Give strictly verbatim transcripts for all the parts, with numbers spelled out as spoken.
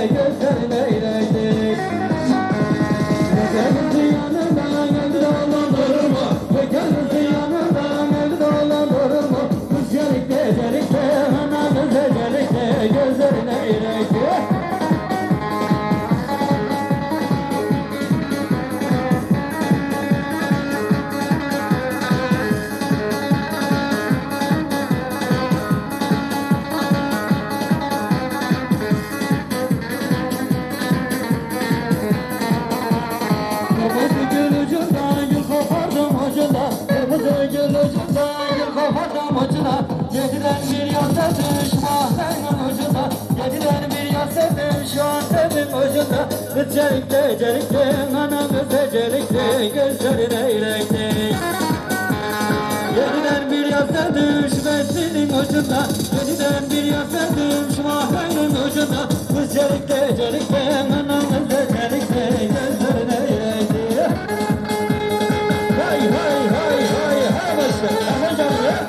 gözlerin eyleydi. Gözlerin yanından öldü dolanır mı? Gözlerin yanından öldü dolanır mı? Kız gelikte gelikte anamız gelikte gözlerin eyleydi. Yediler bir yasa düşmanın ucunda, yediler bir yasa düşmanın ucunda. Kız celikte celikte anamız celikte gözlerin eylekte. Yediler bir yasa düşmanın ucunda, yediler bir yasa düşmanın ucunda. Kız celikte celikte anamız celikte gözlerin eylekte. Hay hay hay hay hay başka hay canım ya.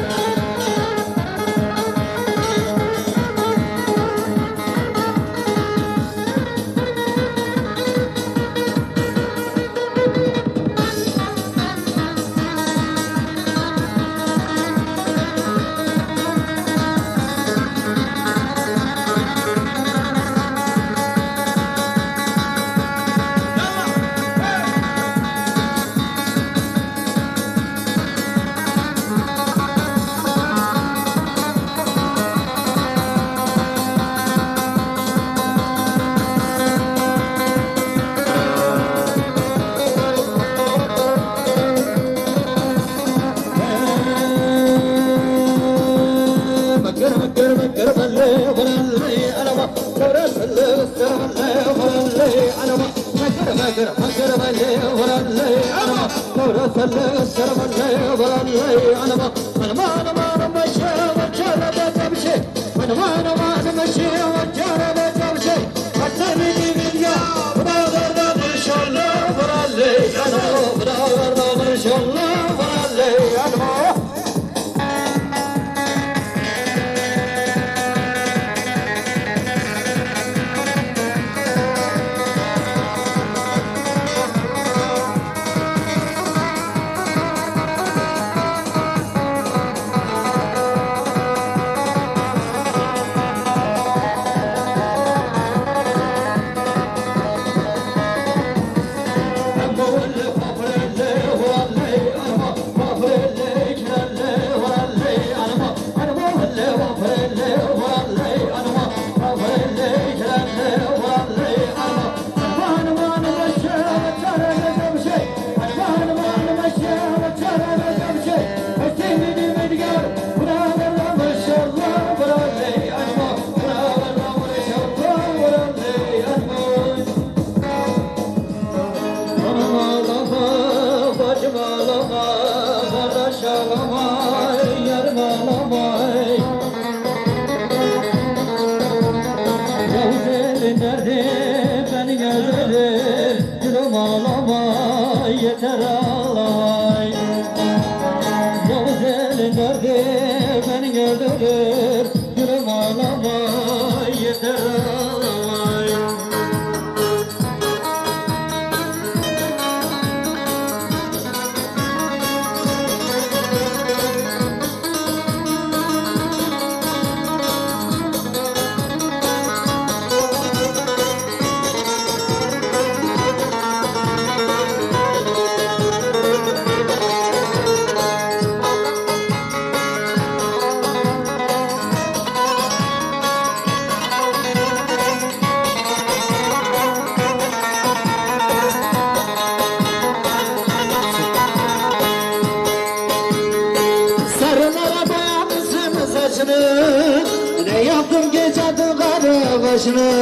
Ne yaptım geçerdim karı başını.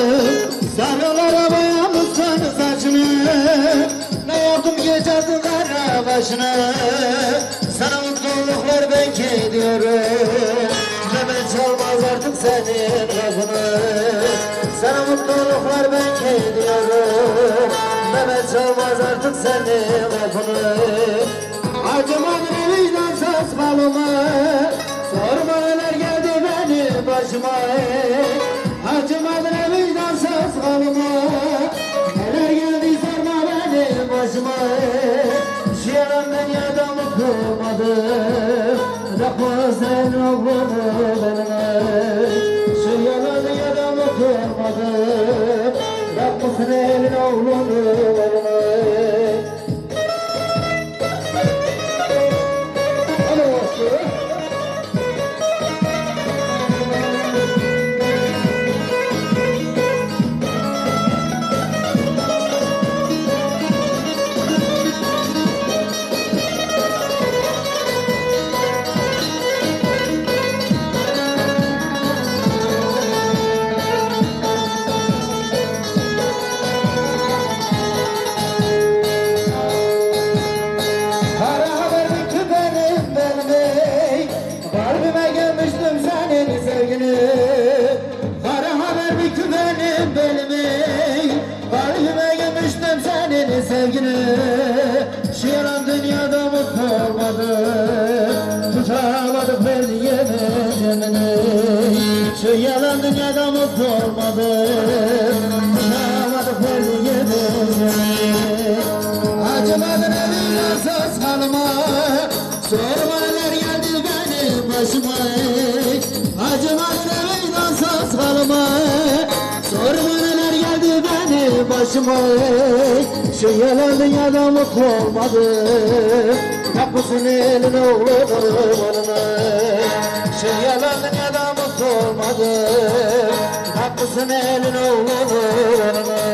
Sarılara boyamışsın saçını. Ne yaptım geçerdim karı başını. Sana mutluluklar bekliyorum. Mehmet çalmaz artık senin lafını. Sana mutluluklar bekliyorum. Mehmet çalmaz artık senin lafını. Acımadın vicdansız malıma. Sorma neler geldi benim başıma. Acımadın vicdansız benime Şu yalan yaramı kırmadım Yapmasın elin oğlunu elime Alo Aslı Kara haber bir kümenim benim Kalbime gömüştüm senin sevgini Şu yalan dünyada mutlu olmadım Tutamadık beni yeminini Şu yalan dünyada mutlu olmadım Tutamadık beni yeminini Acımadın evin asas halıma Sorma neler geldi benim başıma Acımadın evin asas halıma Sorma neler geldi benim başıma Şu yalan dünyada mutlu olmadım Yapmasın elin oğlunu bana Şu yalan dünyada mutlu olmadım Yapmasın elin oğlunu bana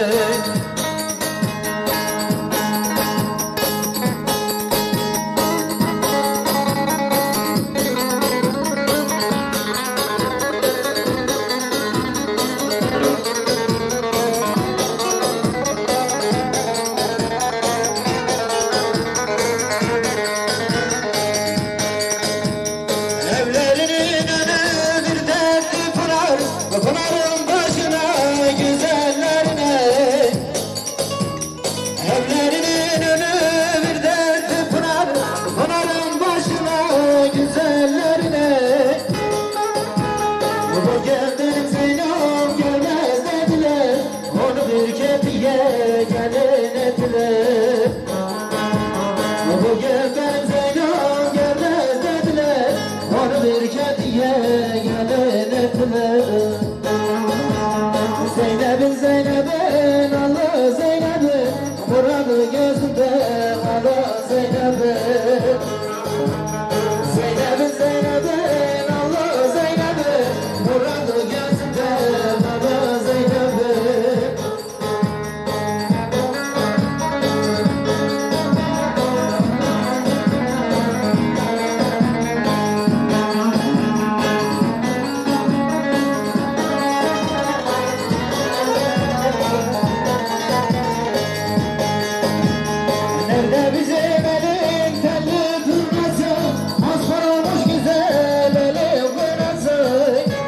Pınarın başına güzellerine Evlerinin önü bir derdi pınar Pınarın başına güzellerine Bu geldim Zeynep gelmez dediler Onu bir kediye gelin ettiler Bu geldim Zeynep gelmez dediler Onu bir kediye gelin ettiler Zeynep'in Zeynep'in Allah Zeynep'in Muradı gözünde Allah Zeynep'in Zeynep'in Zeynep'in Allah Zeynep'in Muradı gözünde Allah Zeynep'in Nerede bizim elin telli kırması Asfar olmuş güzel elin kırması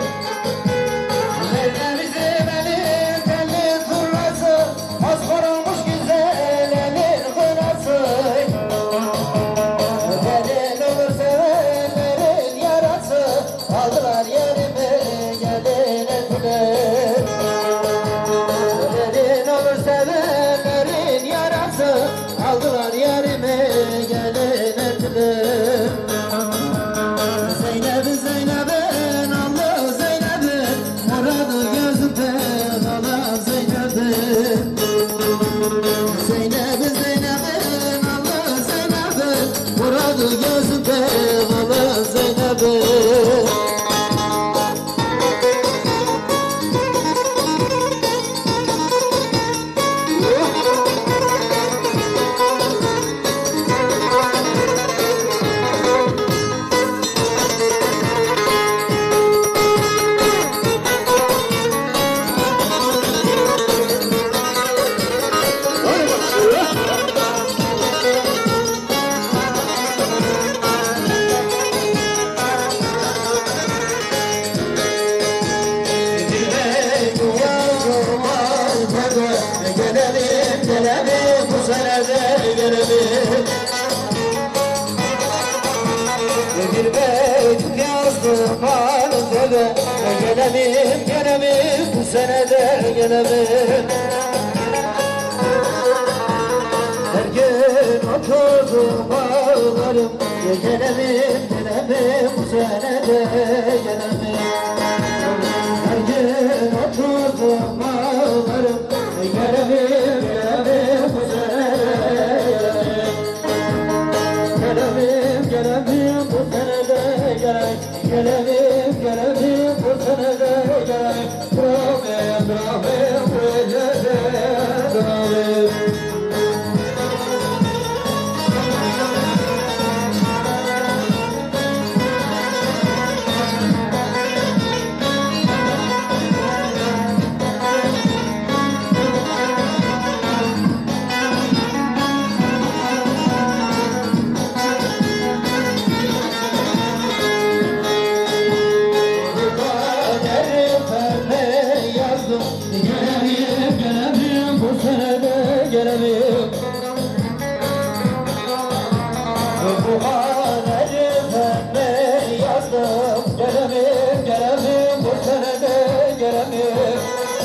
Nerede bizim elin telli kırması Asfar olmuş güzel elin kırması Gelin olur sevenlerin yarası Aldılar yerime gelin ettiler Gelin olur sevenlerin yarası Aldılar yerime gelin ettiler Zeynep'in Zeynep'in Allah Zeynep'in Muradı gözünde Allah Zeynep'in Zeynep'in Zeynep'in Allah Zeynep'in Muradı gözünde Allah Zeynep'in Bir beyt yazdım halinde Gelemim gelemim bu senede gelemim Her gün oturdum ağlarım Gelemim gelemim gelemem bu sene de gelemem. Her gün oturdum ağlarım, gelemem gelemem bu sene de gelemem. Gelemem gelemem bu sene de gelemem. Gelemem gelemem bu sene de gelemem. Rahmet rahmet eylede rahmet. Gelemem gelemem bu sene de gelemem. Bu kaderi ben yazdım. Gelemem gelemem bu sene de gelemem.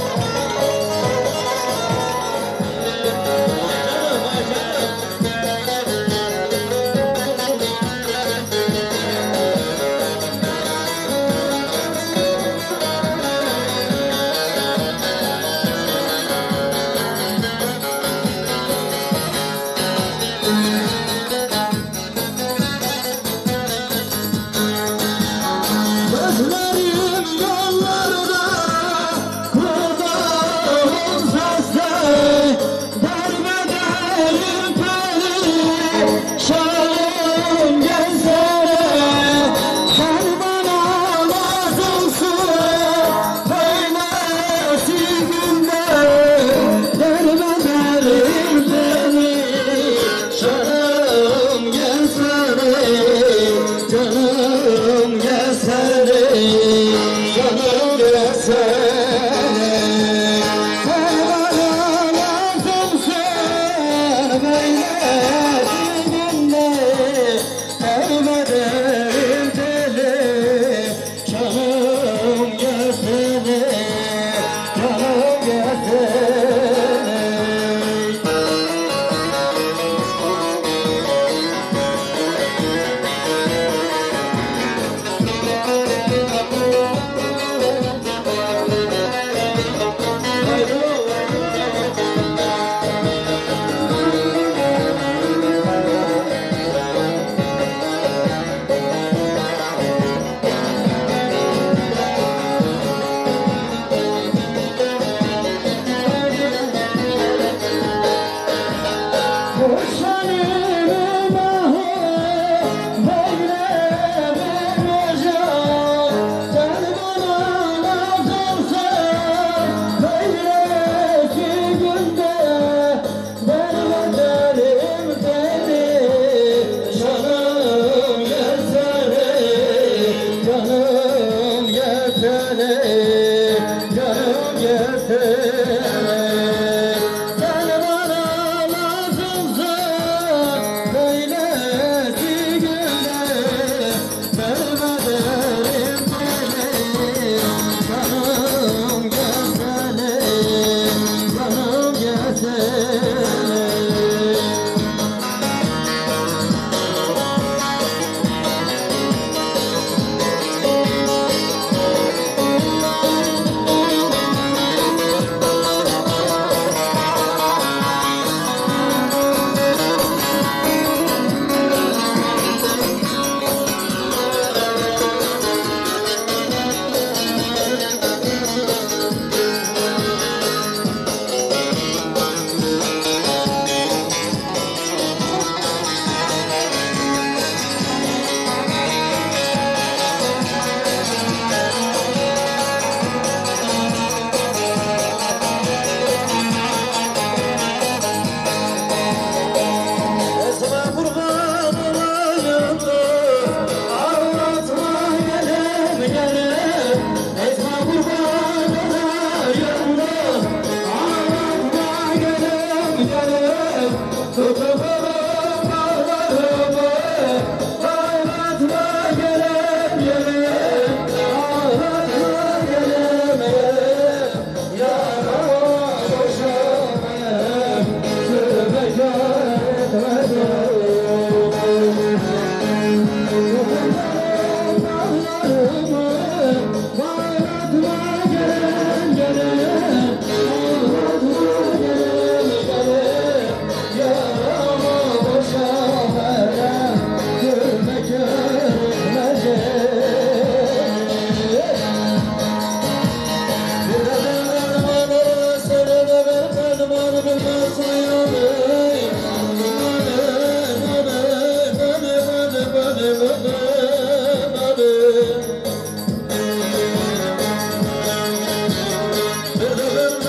Gözlerim yollarda, kulağım sesle, derbederim perişanım gelsene. Sen bana lazımsın, böylesi günde, derbederim perişanım gelsene. Canım gelsene, canım gelsene. Sen bana lazımsın, böylesi günde, derbederim teli. Canım gelsene, canım gelsene.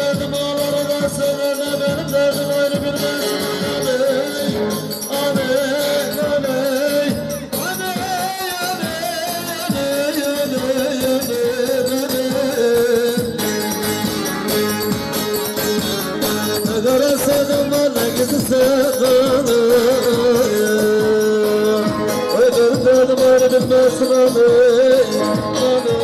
derdim ağları da sever de benim derdim ayrı bilmez. Aney, aney, Dara sevdim bana kızı sevdim. Oy derdim derdim ayrı bilmezsin aney, aney.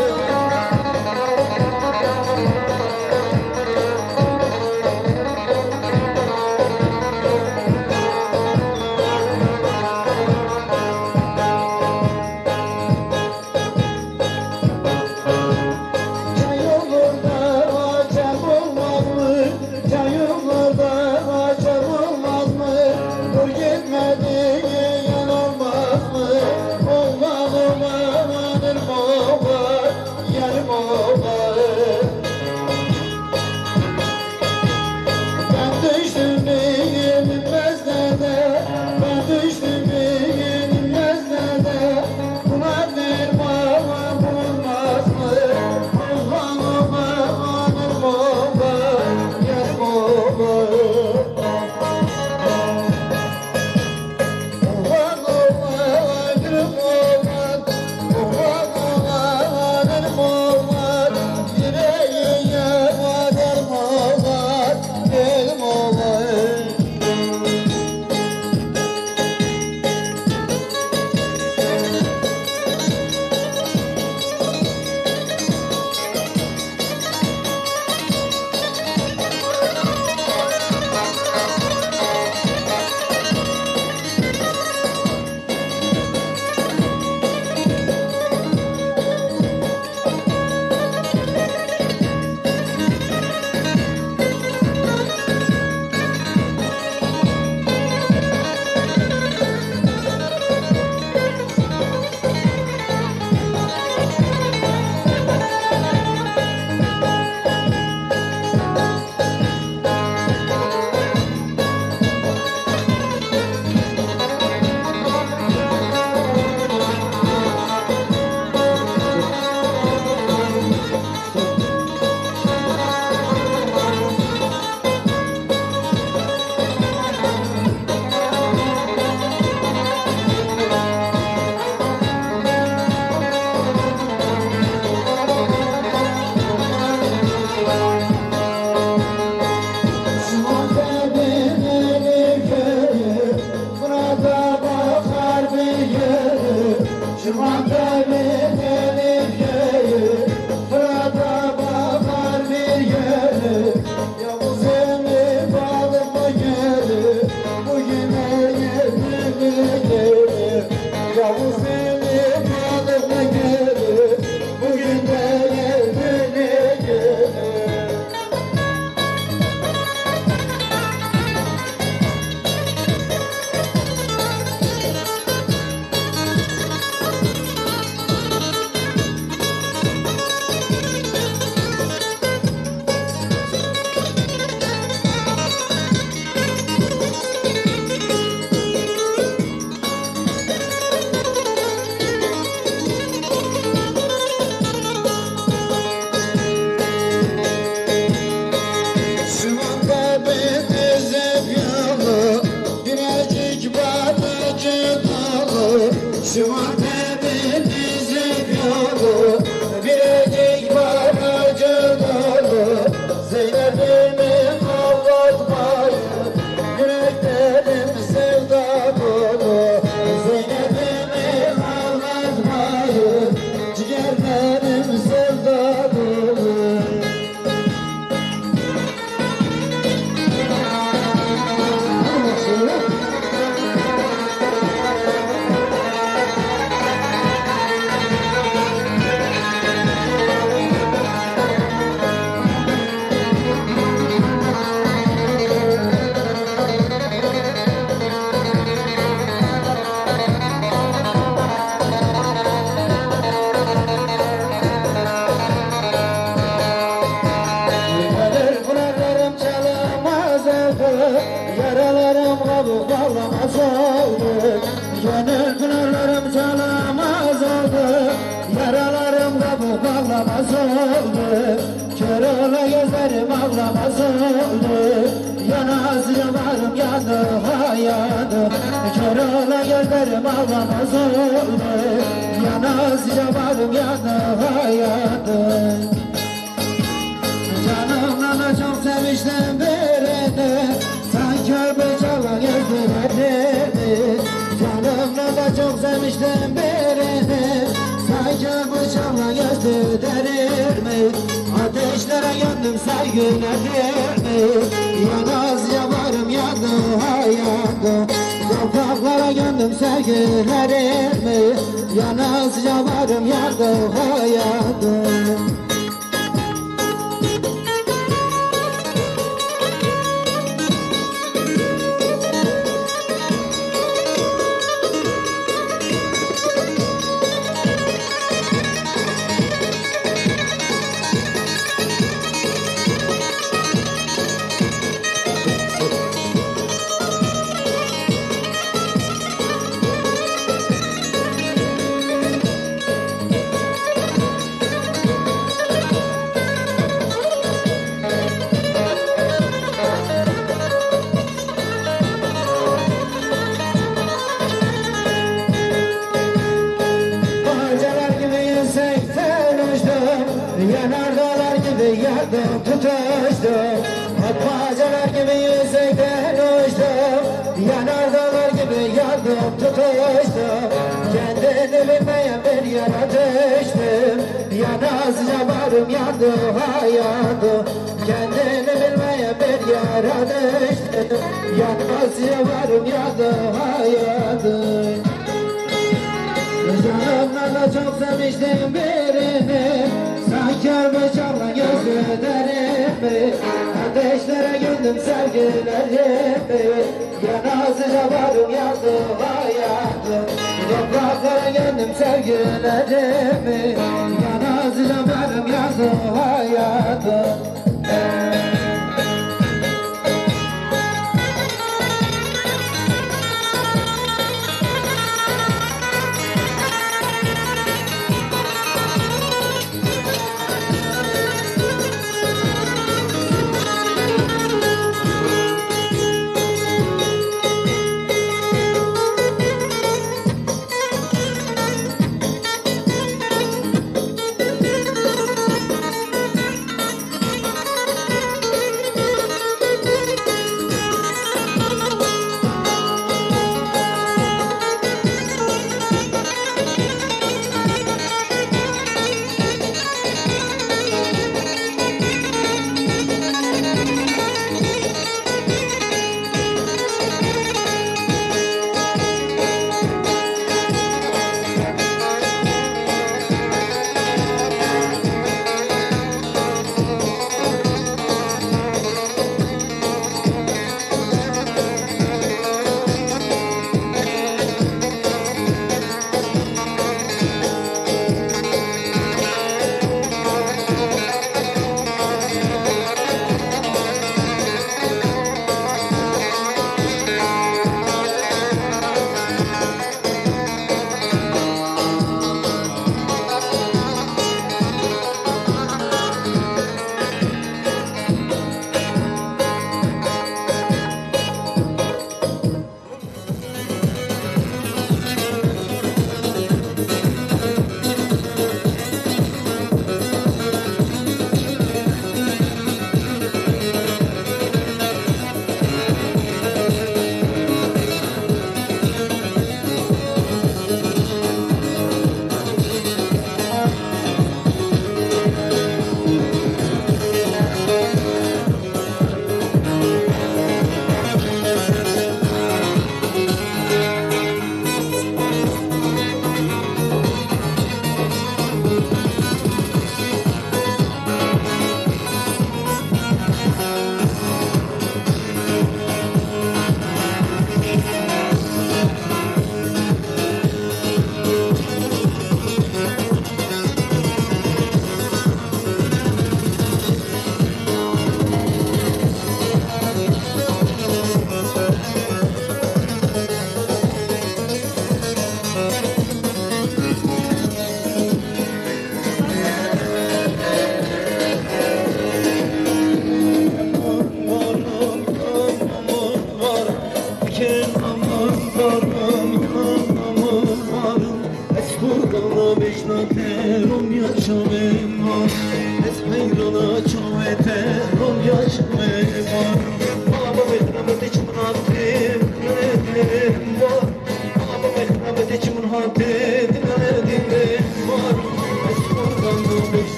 Yaralarım kabuk bağlamaz oldu. Gönül pınarlarım çalamaz oldu. Yaralarım kabuk bağlamaz oldu. Kör ola gözlerim ağlamaz oldu. Yanaz yavarım yandı hayatı. Kör ola gözlerim ağlamaz oldu. Yanaz yavarım yandı hayatı. Canımla çok sevmiştim birini. Sanki bıçakla gezdilerdi. Canımla çok sevmiştim birini. Sanki bıçakla gezdirir mi? Ateşlere yandım sevgilerir mi? Yanaz yavarım yandı hayatı. Topraklara yandım sevgilerir mi? Yanaz yavarım yandı hayatı. Yanardalar gibi yardım tutuştum. Atmacalar gibi yüksekten uçtum. Yanardalar gibi yardım tutuştum. Kendini bilmeyen bir yana düştüm. Yanazca varım yandı hayatım. Kendini bilmeyen bir yara düştüm. Yanazca varım yandı hayatım. Canımla çok sevmiştim birini. Sanki bıçakla gözlerimi. Ateşlere gömdüm sevgilerimi. Yanazıca varım yandı hayatım. Topraklara gömdüm sevgilerimi. Yanazıca varım yandı hayatım.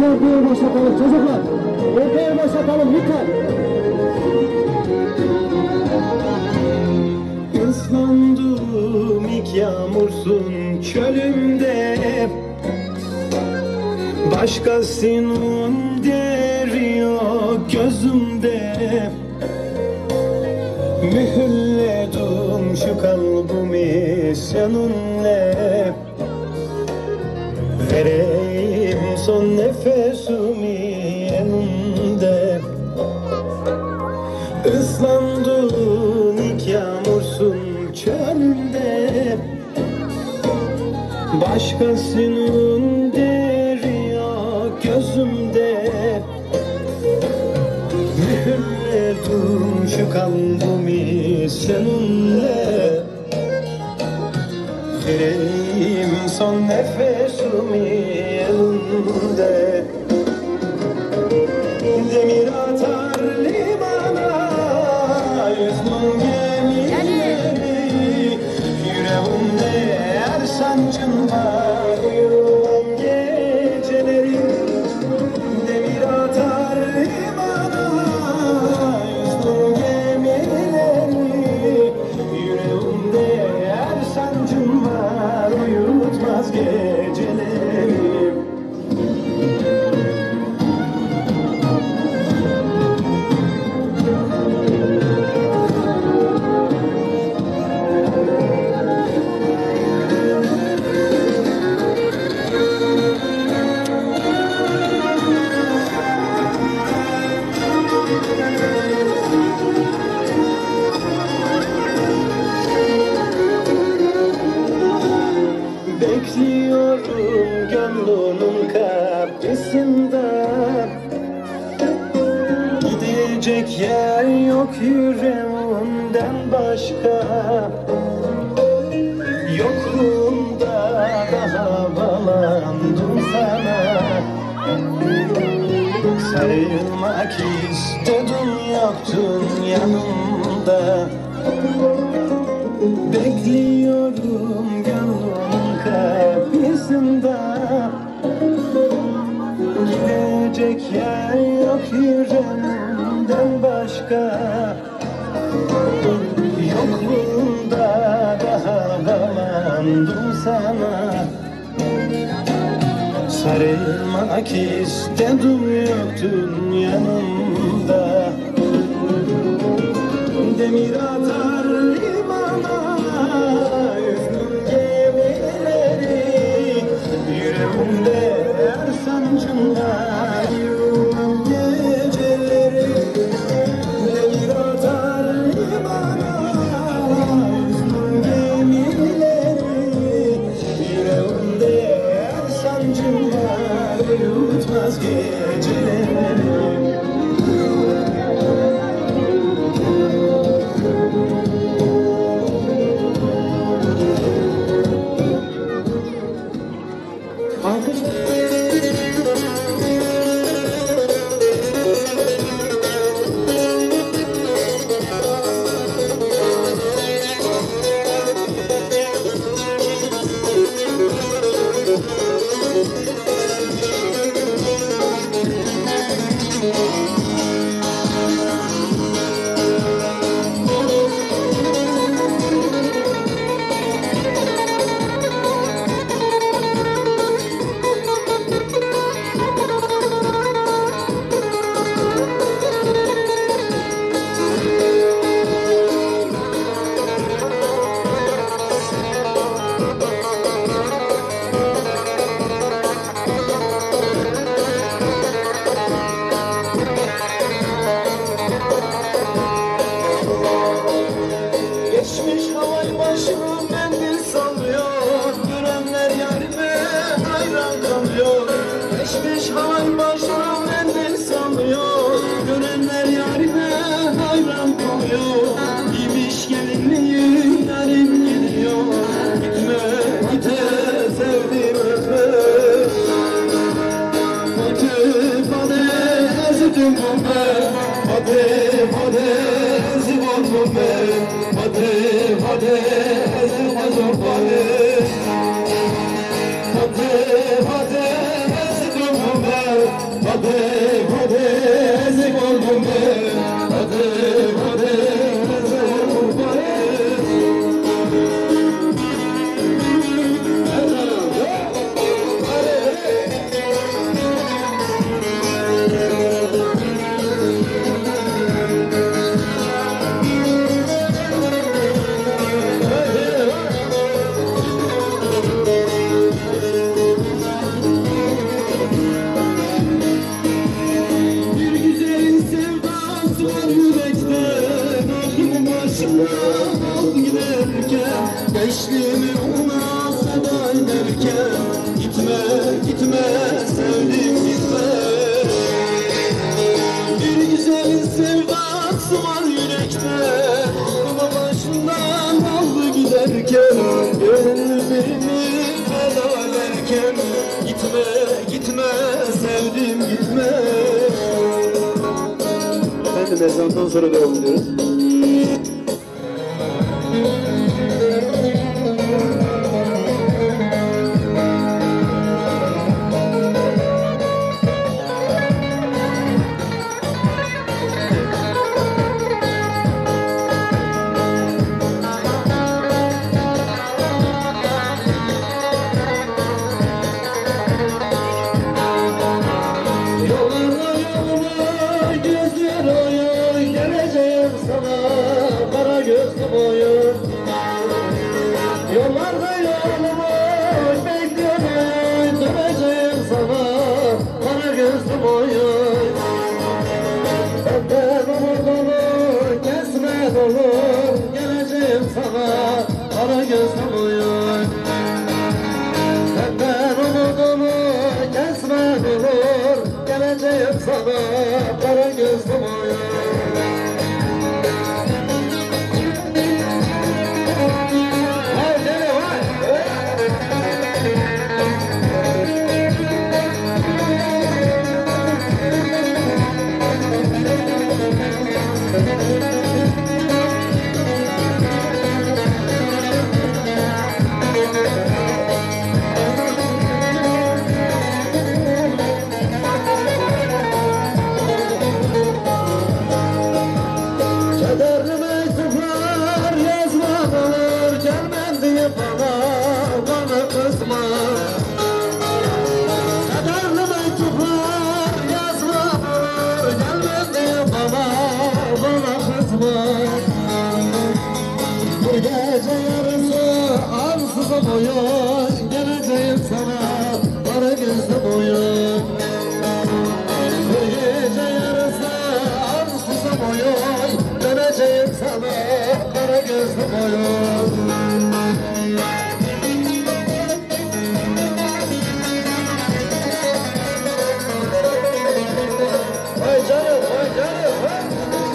ortaya başlatalım çocuklar. Ortaya başlatalım lütfen. Islandım ilk yağmursun çölümde, başkasının deri yok gözümde. Mühürledim şu kalbimi seninle, vereyim son nefesimi yanında. Islandın ilk yağmursun çölümde, başkasının deri yok gözümde. Mühürledim şu kalbimi seninle, vereyim son nefesimi elinde. Demir atar limana yüzüm gemileri, yüreğimde her sancın var, uyurum geceleri. Demir atar limana yüzüm gemileri, yüreğimde her sancın var, uyutmaz geceleri. Bekliyorum gönlümün kapısında, gidecek yer yok yüreğimden başka. Yokluğunda daha bağlandım sana, sarılmak istedim yoktun yanımda. Bekliyorum gönlümün kapısında, gidecek yer yok yüreğimden başka. Yokluğunda daha bağlandım sana, sarılmak istedim yoktun yanımda. Demir atar limana yüzüm gemileri, yüreğimde her sancın var, uyurum geceleri. Demir atar limana yüzüm gemileri, yüreğimde her sancın var, uyutmaz geceleri. Hadi hadi ezdim ben Gençliğimi ona feda ederken gitme, gitme sevdim gitme. Bir güzelin sevdası var yürekte, ama başından aldı giderken gönlümü feda ederken gitme, gitme sevdim gitme. Efendim ezandan sonra devam ediyoruz. Yollarda yolumu bekliyorum, döneceğim sana, kara gözlüm oyun. Benden umudunu kesme dolu, geleceğim sana, kara gözlüm oyun. Benden umudunu kesme dolu, geleceğim sana, kara gözlüm oyun. Kederli mektuplar yazmadır, gelmem diye bana, bana kızma. Kederli mektuplar yazmadır, gelmem diye bana, bana kızma. Bu gece yarısı ansızın oyun, geleceğim sana, kara gözlüm oyun. Bu gece yarısı ansızın oyun, döneceğim sana, kara gözlüm oyun. Vay canım, vay canım, vay.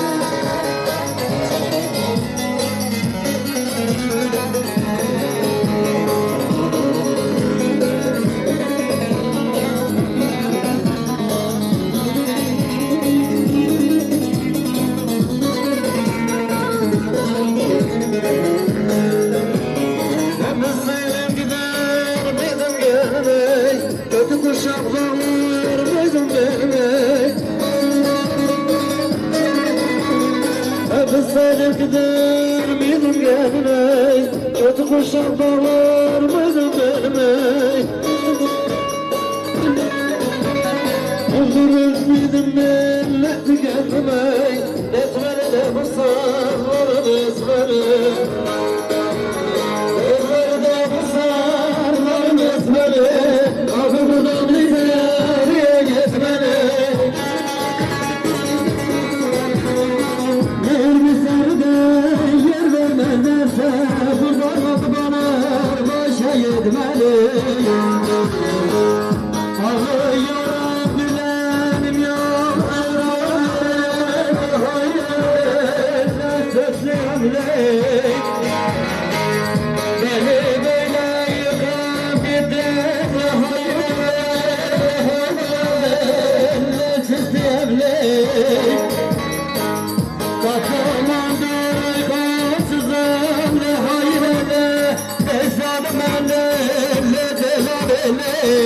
Kötü kuşaklar mıydım vermek? Hep istedim gider miydim gelmek? Kötü kuşaklar mıydım vermek? Öldürür müydüm milleti gelmek? Etmeli de mısırları ezmeli. Ezmeli de mısırları ezmeli. Buradan ileriye gitmeli. Eğer bir serde yer vermezlerse buradan bana başa gitmeli. Ağlıyorum bilenim yok hayır, hayır, sözlüyorum ley. Beni böyle yıkıp gittin hayır. Kapılandır kansızım ne hayrede Bezanım elle delabele.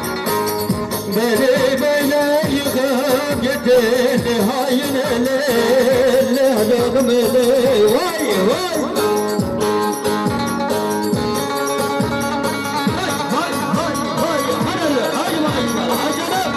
Beni böyle yıkıp gittin hayrede oldum ele vay vay. Vay vay vay hadi hadi vay hadi canım.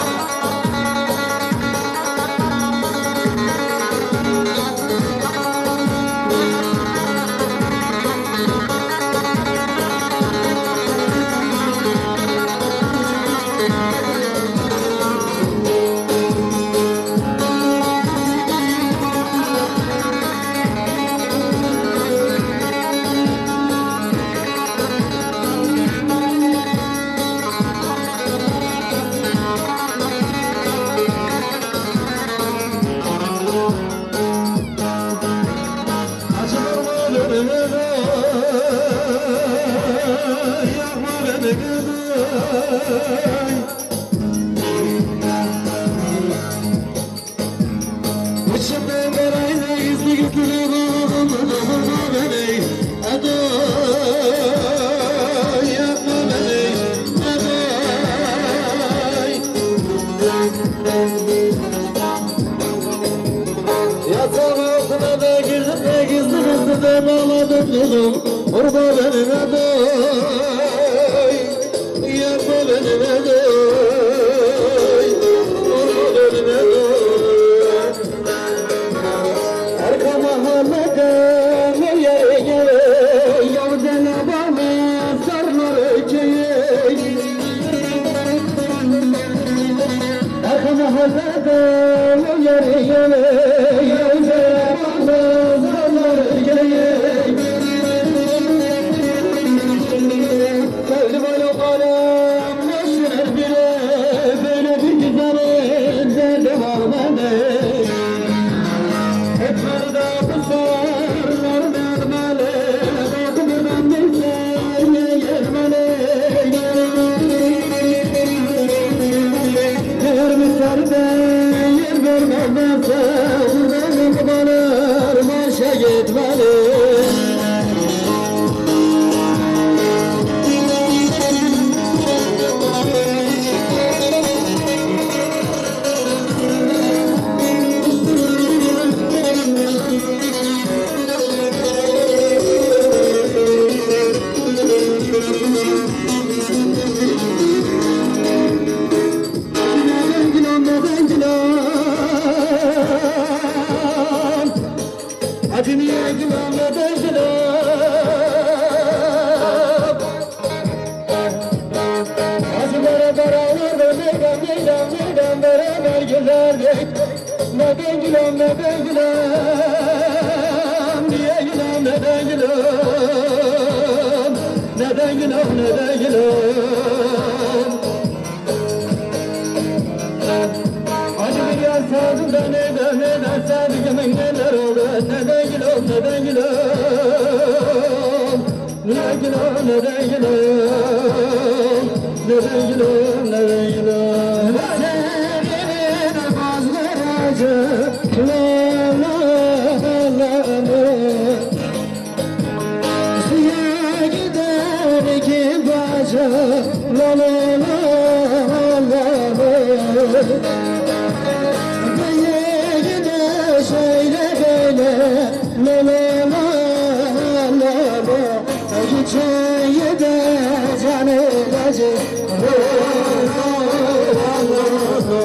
Orada benim aday, yapma benim aday, orada benim aday. Arka mahallede yere yere, yavdana bağlı sarlar öceği. Arka mahallede yere yere, yavdana bağlı sarlar öceği. Neden gülüm, neden gülüm, niye gülüm, neden gülüm, neden gülüm, neden gülüm. Acı bir yar sardım da neden, neden sevdiğimin neler oldu, neden gülüm, neden gülüm, niye gülüm, neden gülüm, neden gülüm, neden gülüm. La la la la suya gider ki baca la la la la böyle gider şöyle böyle la la la la la gideceği de canı acı la la la la.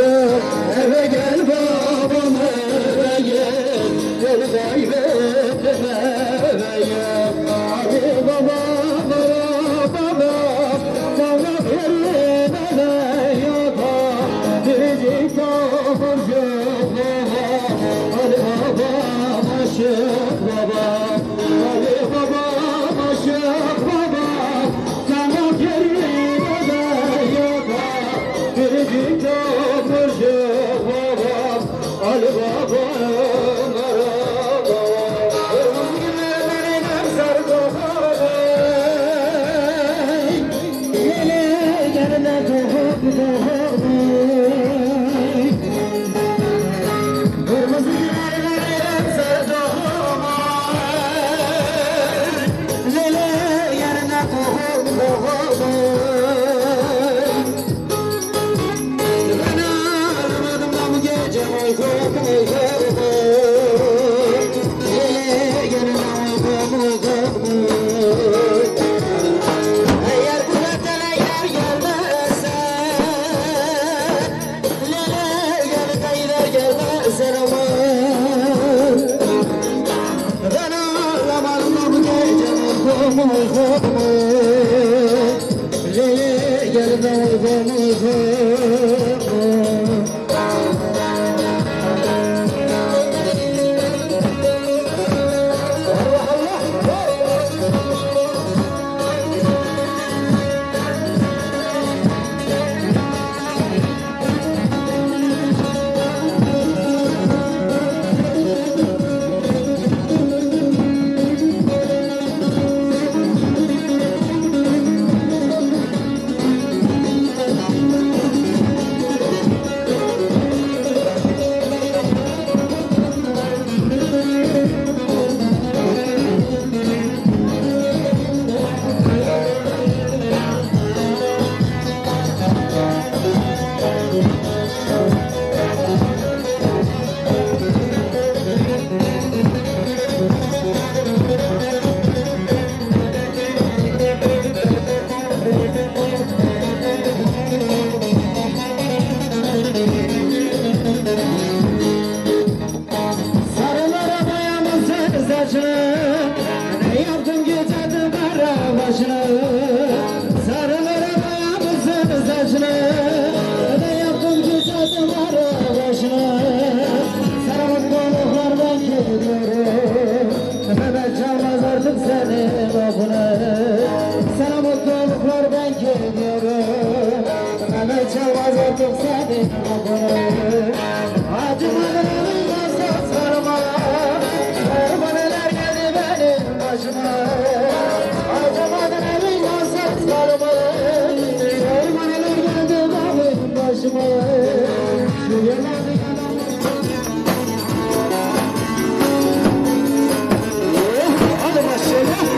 eve gel babam eve gel, gel kaybettim eve gel. Hadi baba baba baba, baba yerine de yapar, biricik taburcu baba. Hadi baba aşık baba, hadi baba aşık baba, tamam yerine de yapar, biricik taburcu baba. Ali baba merhaba, günlerine sardı yele yerine doğup doğup, kırmızı günlerine sardı yele yerine doğup doğup. Ben ağlamadım da bu gece uykum uykum, yele yerine uykum uykum. Eğer bu vatana yer gelmezse, lele gel kayıver gelmezse aman. Ben ağlamadım da bu gece uykum uykum, lele gel de uykum uykum. Sarılara dayamışsın saçını, ne yaptın gecede kara başını? Sarılara dayamışsın saçını, ne yaptın gecede kara başını? Sana mutluluklar ben gidiyorum, Mehmet çalmaz artık senin lafını. Sana mutluluklar ben gidiyorum, Mehmet çalmaz artık senin lafını. Acımadın sarma, sarma neler geldi benim başıma. Acımadın elin nasıl sarma, sarma neler geldi benim başıma. Şu yaladı yalan. Hadi maşallah.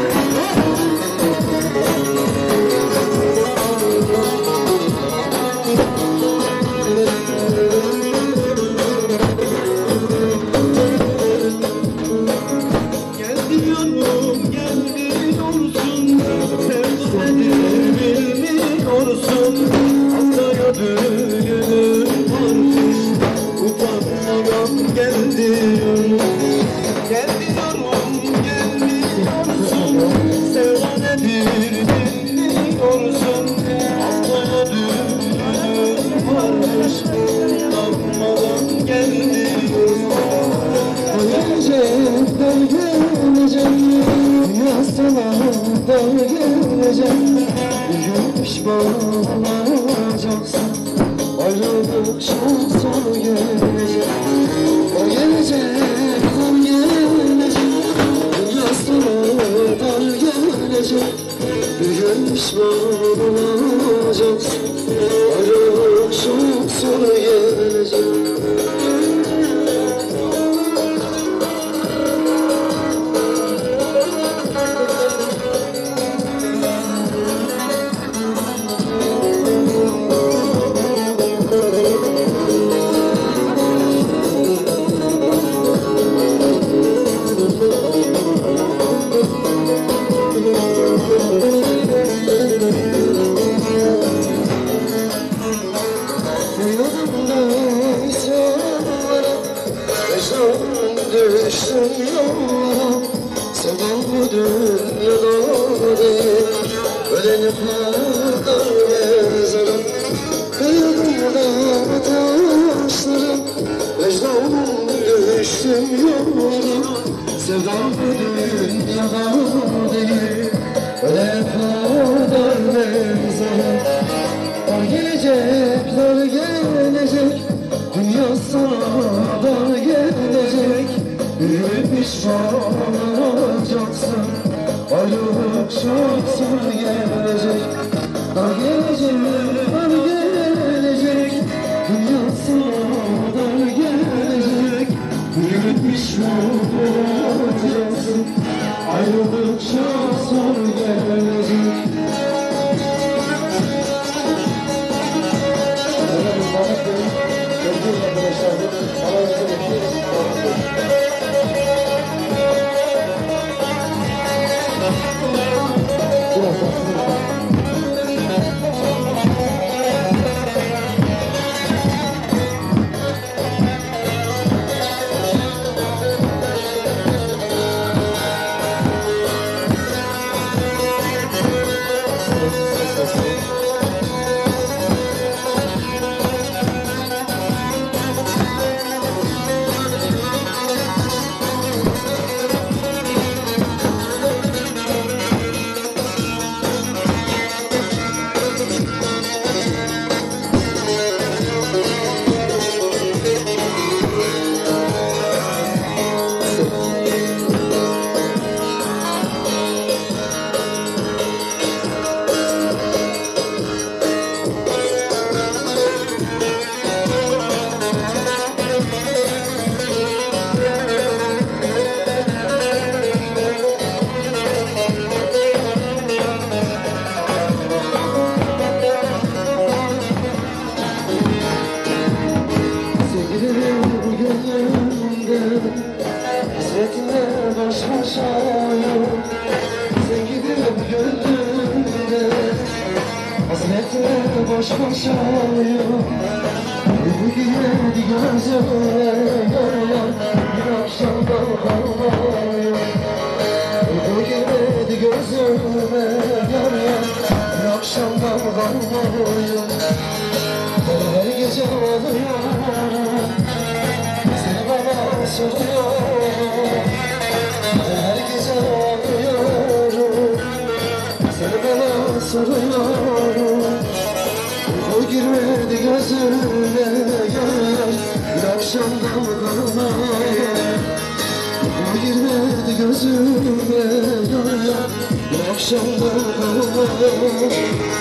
Ayrılık sonu gelecek, o gelecek, o gelecek. Yastılar gelecek, bir gün pişman olacaksın. Ayrılık sonu gelecek. Seviyordum Düştüm, düştüm yollara Sevdam bu dünyada değil Öleni kadar gezerim Kıyımda taşlarım Mecnun düştüm yollara Sevdam bu dünyada değil Öleni kadar gezerim Dar gelecek, dar gelecek Dünya sana dar gelecek Büyük pişman olacaksın Ayrılık çok zor gelecek Dar gelecek, dar gelecek Dünya sana dar gelecek Büyük pişman olacaksın Ayrılık çok zor gelecek Hasretinle baş başayım Sen gidip gönlümde Hasretinle baş başayım Uyku girmedi gözüme Yarılan bir akşamdan kalmayım Uyku girmedi gözüme Yarılan bir akşamdan kalmayım Ben her gece ağlıyorum Seni bana soruyorum Her gece ağlıyorum Seni bana soruyorum Uyku girmedi gözüme Yarın bir akşamdan kalmayım Uyku girmedi gözüme Yarın bir akşamdan kalmayım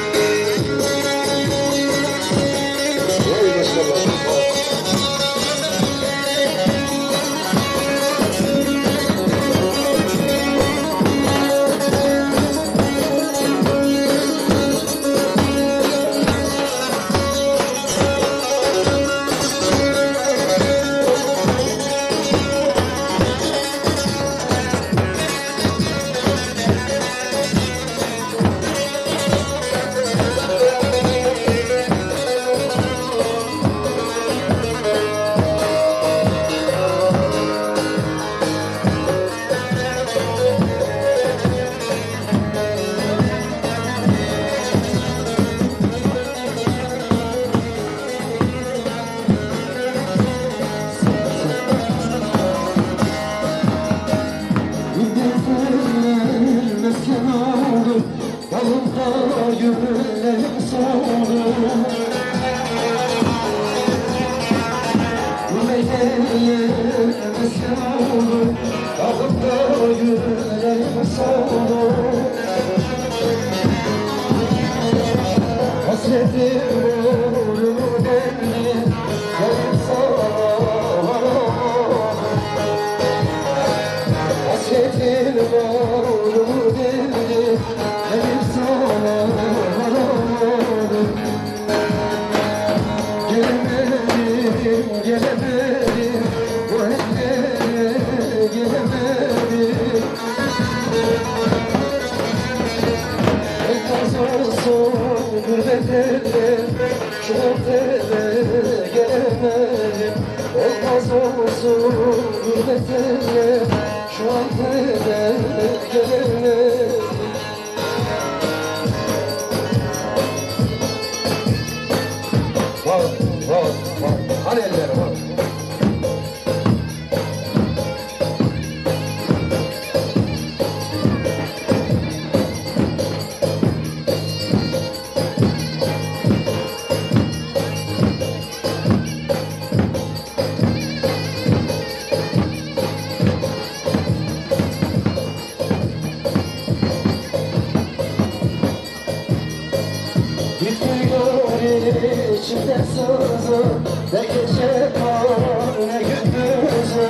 Yüreğim soldu Bu meyleğim mesken oldu Dağımda yüreğim soldu Hasretim uğrunu demli Gelip sana varamadım Hasretim uğrunu demli Gelip sana varamadım Gelemedim, gelemedim Bu ellere gelemedim Enkaz olsun gurbet elde Olmaz olsun gurbetle şu an gelelim. Var, var, var. Hani elleri var. Gitmiyor içimde sızı, ne gece kar ne gündüzü.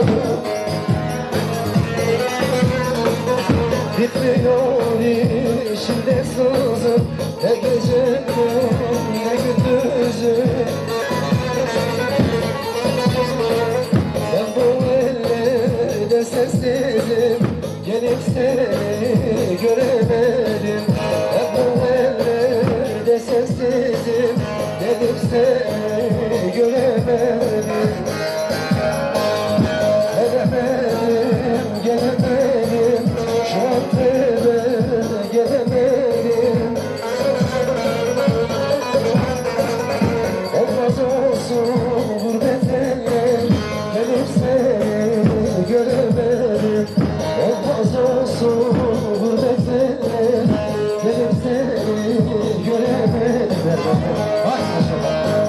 Gitmiyor içimde sızı, ne gece kar ne gündüzü. Ben bu ellerde sessizim, gelip seni göremedim. Ben bu ellerde sessizim, gelip seni göremedim. Gelemedim, gelemedim, şu an ben gelemedim. Olmaz olsun gurbete, gelip seni göremedim. Olmaz olsun gurbete, gelip seni göremedim. Bak maşallah.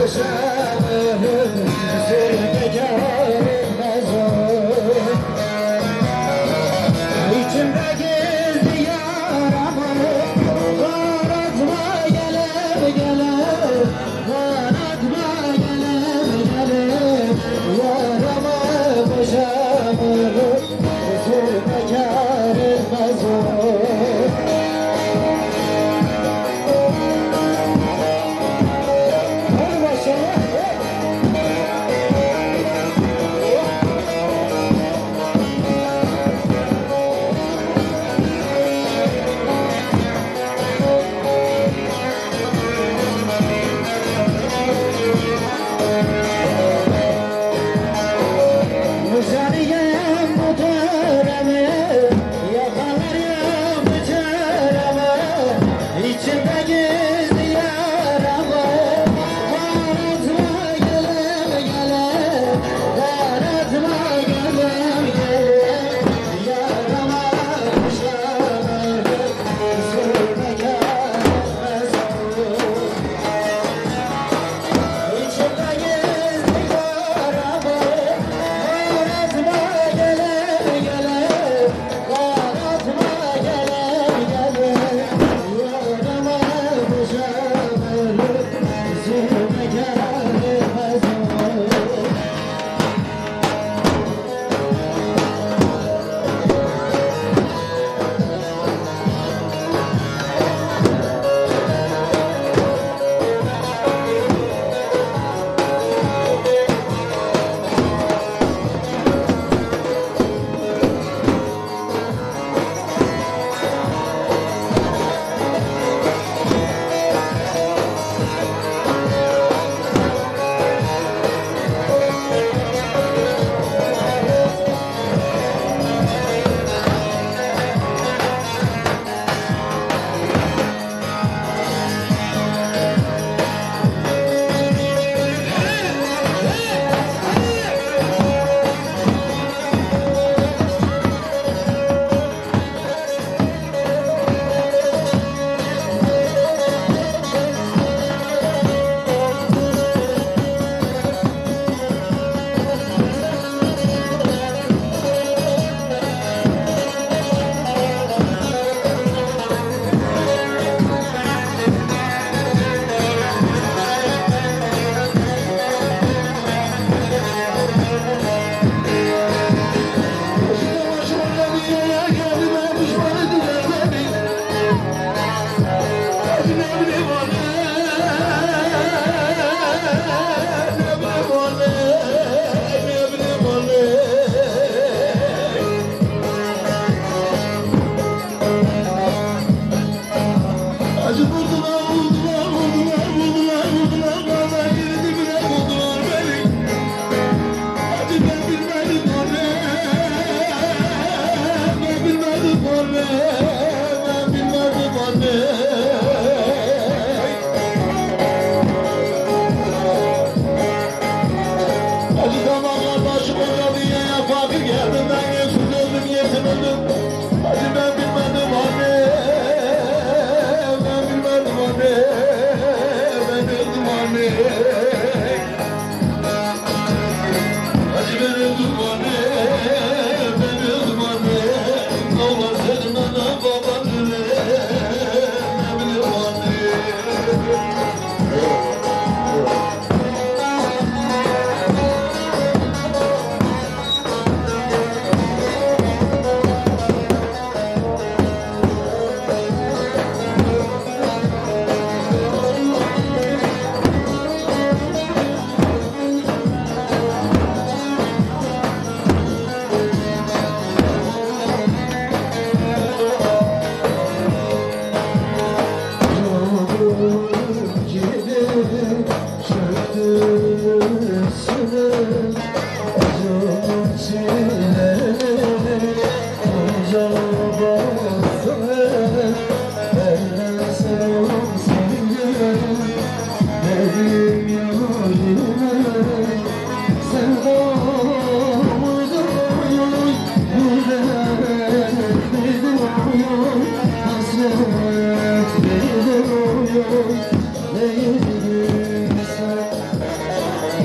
Hasret beni vuruyor, neydi sen?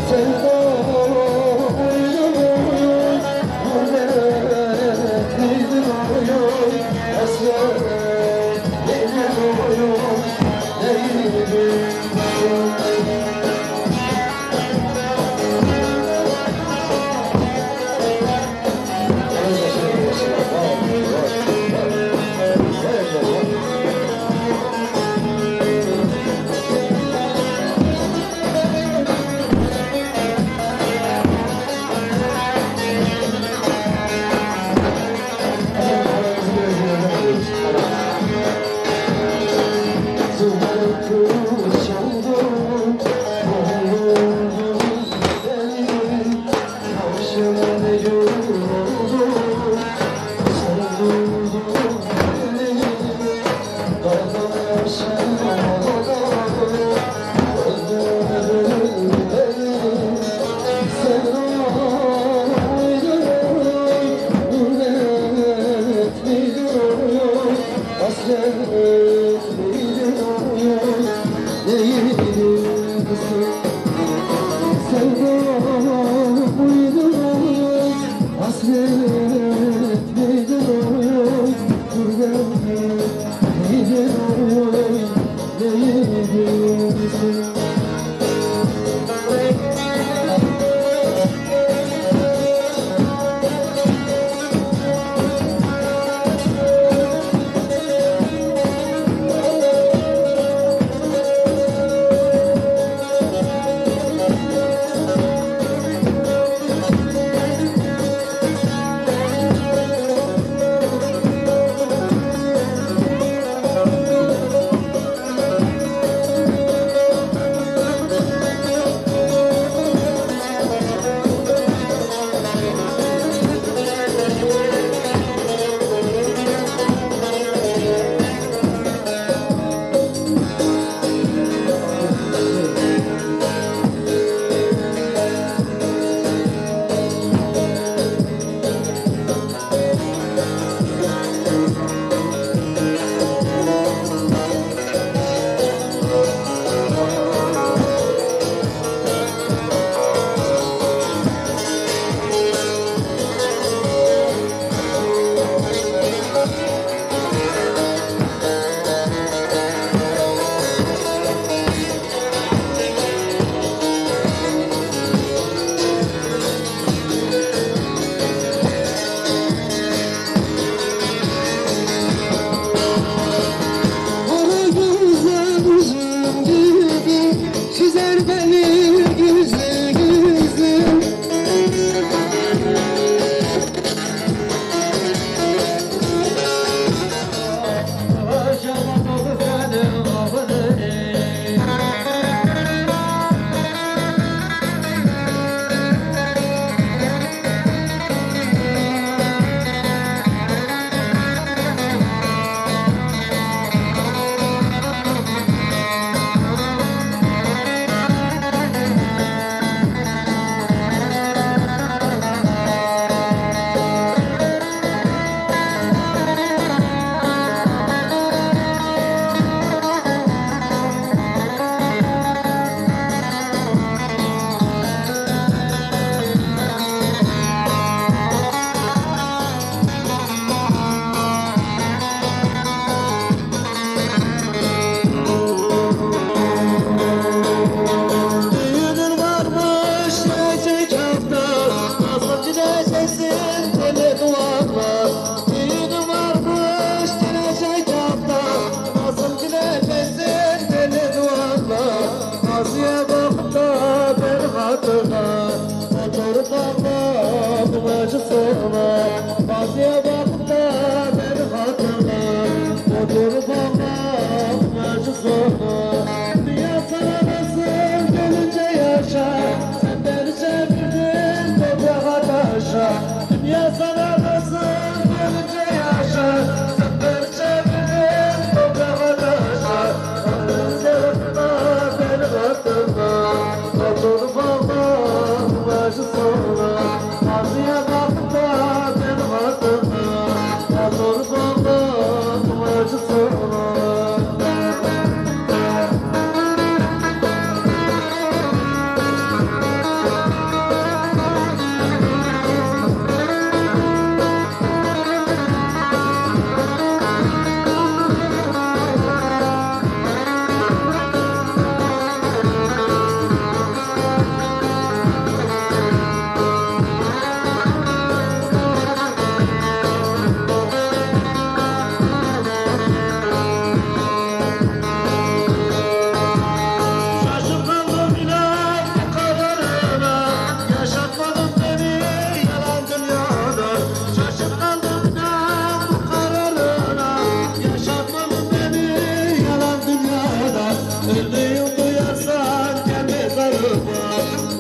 Otur baba, başı sonra, azıya bakta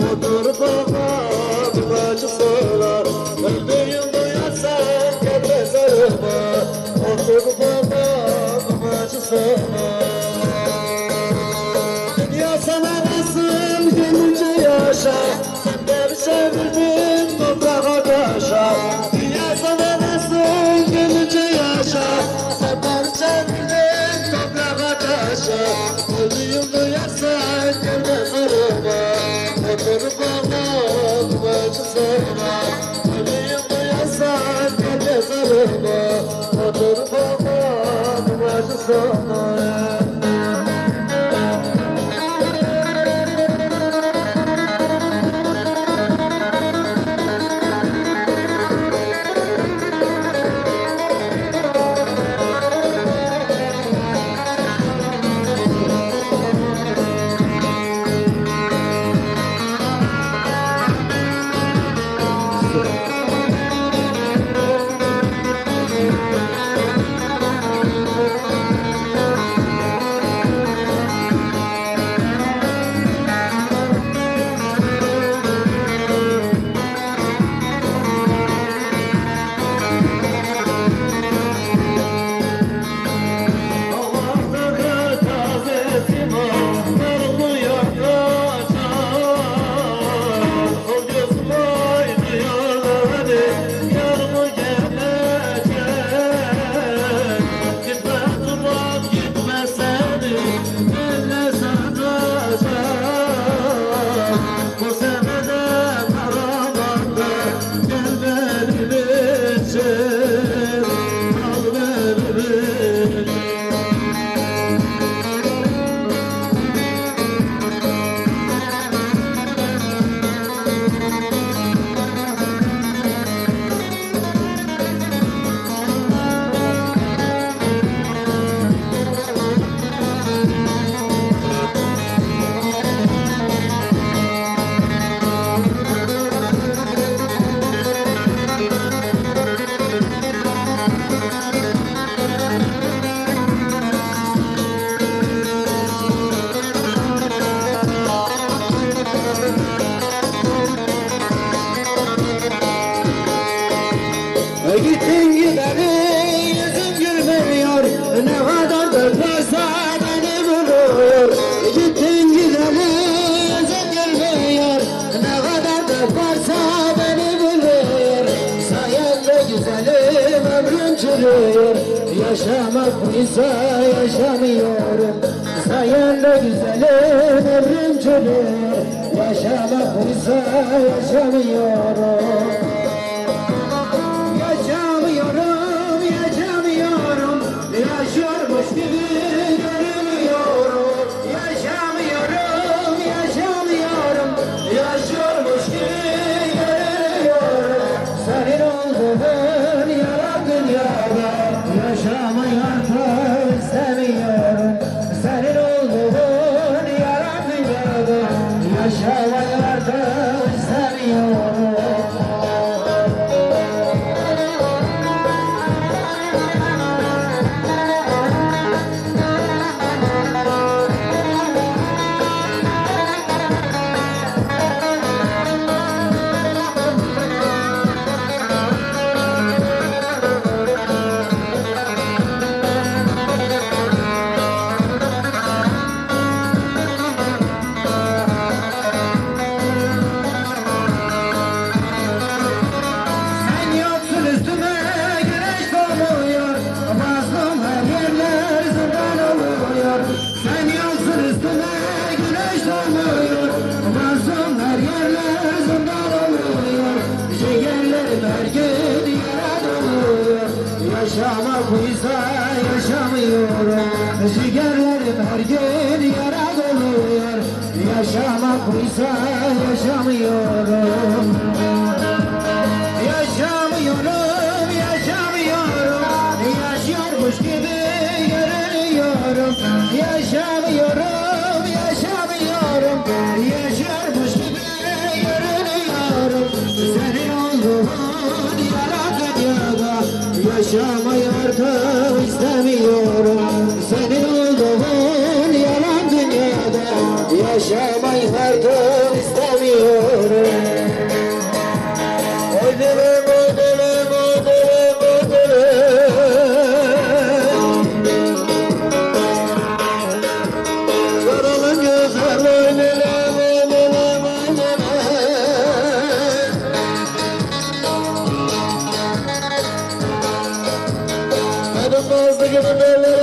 oturup ağladım acısına. Öldüğüm duyarsan gel mezarıma, oturup ağladım acısına. Dünya sana nasıl gülünce yaşa, sen de bir çevirdin toprağa taşa. Dünya sana nasıl gülünce yaşa, sen de bir çevirdin toprağa taşa. Öldüğüm duyarsan gel mezarıma, oturup ağladım acısına. Öldüğüm duyarsan gel mezarıma, oturup ağladım acısına. Gittin gideni yüzüm gülmüyor, ne kadar da varsa beni buluyor. Gittin gideni yüzüm gülmüyor, ne kadar da varsa beni buluyor. Sayende güzelim ömrüm çürüyor, yaşamak ise yaşamıyorum. Sayende güzelim ömrüm çürüyor, yaşamak ise yaşamıyorum. Yaşamıyorum, yaşamıyorum, yaşıyormuş gibi görünüyorum. Yaşamıyorum, yaşamıyorum, yaşıyormuş gibi görünüyorum. Senin olduğun yalan dünyada, yaşamayı artık istemiyorum. Senin olduğun yalan dünyada, yaşamayı artık istemiyorum. Yaşamak buysa yaşamıyorum. Ciğerlerim her gün yara doluyor. Yaşamak buysa yaşamıyorum. Yaşamıyorum, yaşamıyorum. Yaşıyormuş gibi görünüyorum. Yaşamıyorum, yaşamıyorum. Yaşıyormuş gibi görünüyorum. Senin olduğun yalan dünyada, yaşamayı artık istemiyorum. Senin olduğun yalan dünyada, yaşamayı artık istemiyorum. gönüllere